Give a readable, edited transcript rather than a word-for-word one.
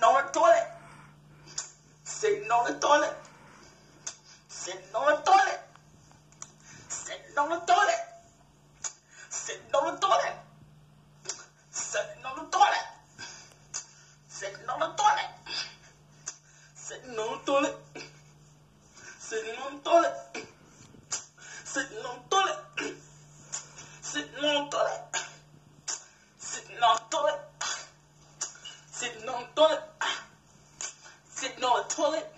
on the toilet. Sitting on the toilet. Sitting on the toilet. Sitting on the toilet. Sitting on the toilet. Sitting on the toilet. Sitting on the toilet. Sitting on the toilet. Sitting on the toilet. Sitting on the toilet. Sitting on the toilet. Sitting on the toilet. Sitting on the toilet. Sitting on the toilet.